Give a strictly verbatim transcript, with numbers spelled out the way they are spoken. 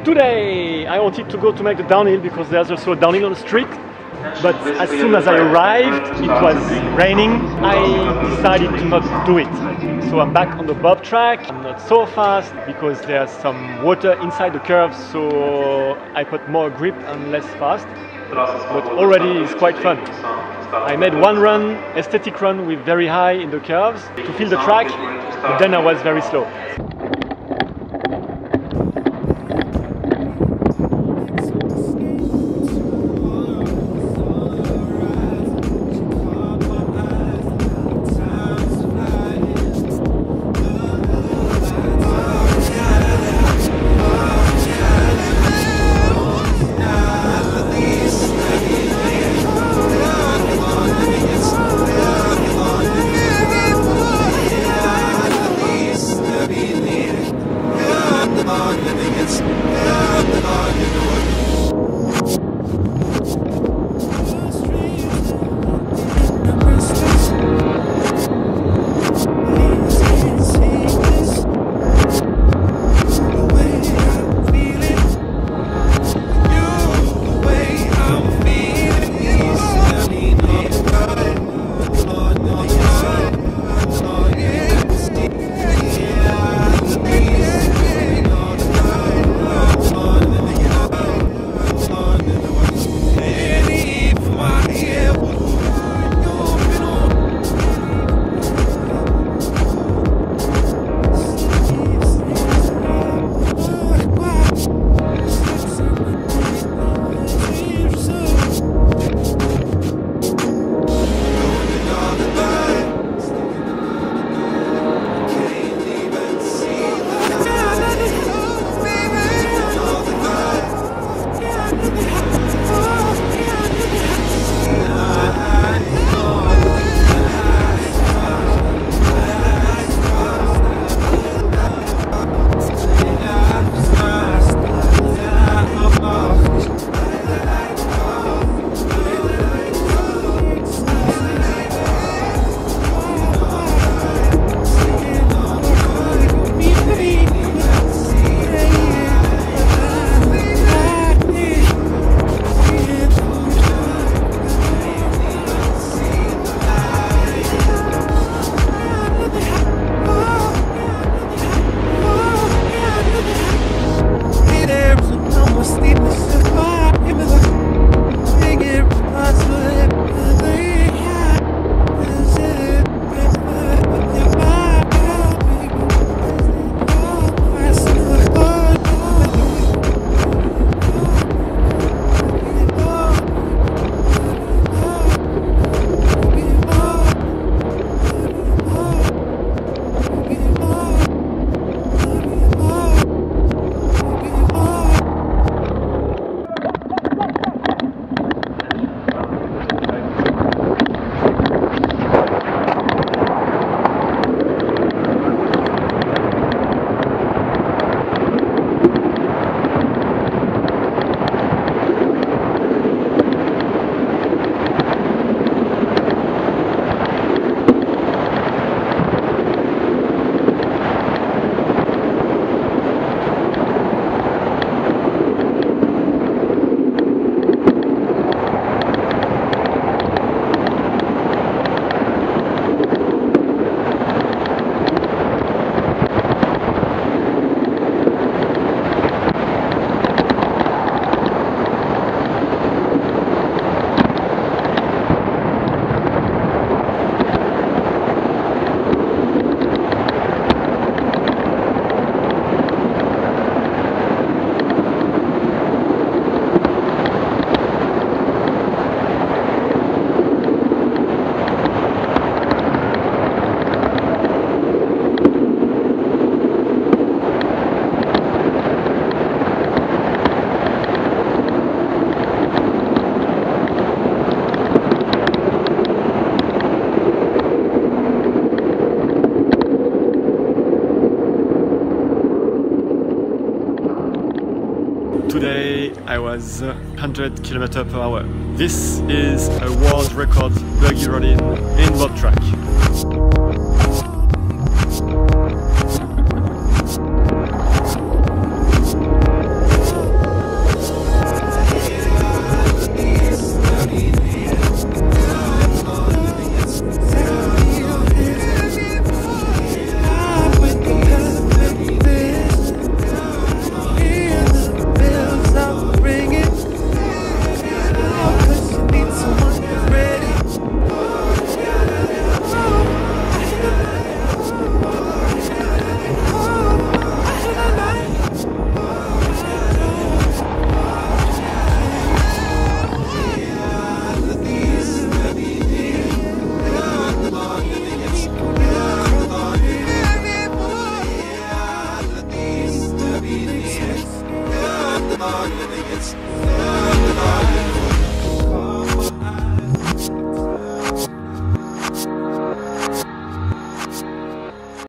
Today I wanted to go to make the downhill because there's also a downhill on the street, but as soon as I arrived it was raining. I decided to not do it. So I'm back on the bob track. I'm not so fast because there's some water inside the curves, so I put more grip and less fast, but already it's quite fun. I made one run, aesthetic run with very high in the curves to feel the track, but then I was very slow. Today I was one hundred kilometers per hour. This is a world record buggy rollin in bob track. face.